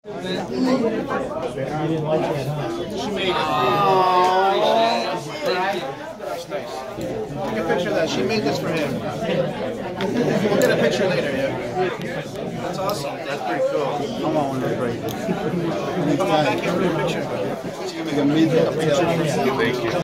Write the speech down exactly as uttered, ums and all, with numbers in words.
You didn't like that, huh? She made it. That's nice. Take a picture of that. She made this for him. We'll get a picture later, yeah. That's awesome. That's pretty cool. Come on, that's great. Come on back here for a picture. So you make a media picture. Thank you.